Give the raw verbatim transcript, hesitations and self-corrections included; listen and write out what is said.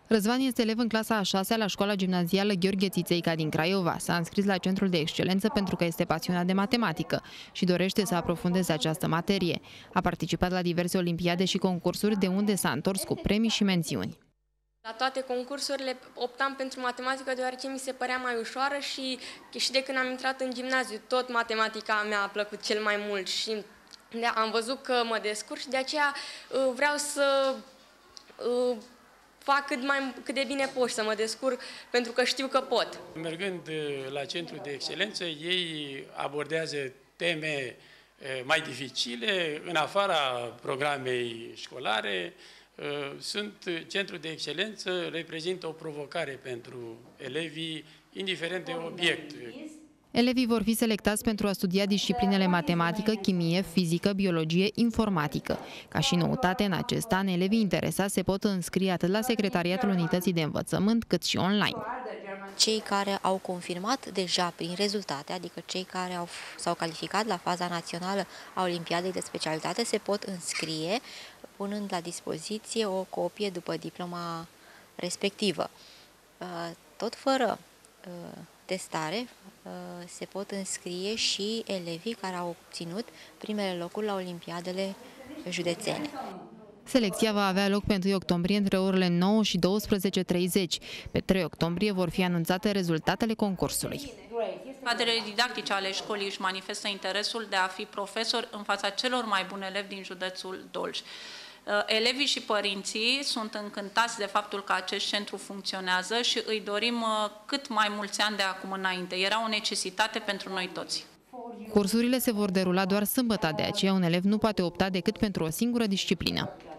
Răzvan este elev în clasa a șasea la școala gimnazială Gheorghe Țițeica din Craiova. S-a înscris la Centrul de Excelență pentru că este pasionat de matematică și dorește să aprofundeze această materie. A participat la diverse olimpiade și concursuri, de unde s-a întors cu premii și mențiuni. La toate concursurile optam pentru matematică deoarece mi se părea mai ușoară și, și de când am intrat în gimnaziu tot matematica mi-a plăcut cel mai mult și am văzut că mă descurc și de aceea vreau să fac cât, mai, cât de bine pot să mă descurc, pentru că știu că pot. Mergând la Centrul de Excelență, ei abordează teme mai dificile, în afara programei școlare. Sunt Centrul de Excelență, reprezintă o provocare pentru elevii, indiferent de obiect. Elevii vor fi selectați pentru a studia disciplinele matematică, chimie, fizică, biologie, informatică. Ca și noutate, în acest an, elevii interesați se pot înscrie atât la Secretariatul Unității de Învățământ, cât și online. Cei care au confirmat deja prin rezultate, adică cei care s-au calificat la faza națională a Olimpiadei de specialitate, se pot înscrie punând la dispoziție o copie după diploma respectivă. Tot fără testare se pot înscrie și elevii care au obținut primele locuri la olimpiadele județene. Selecția va avea loc pe întâi octombrie între orele nouă și douăsprezece și treizeci. Pe trei octombrie vor fi anunțate rezultatele concursului. Cadrele didactice ale școlii își manifestă interesul de a fi profesor în fața celor mai buni elevi din județul Dolj. Elevii și părinții sunt încântați de faptul că acest centru funcționează și îi dorim cât mai mulți ani de acum înainte. Era o necesitate pentru noi toți. Cursurile se vor derula doar sâmbătă, de aceea un elev nu poate opta decât pentru o singură disciplină.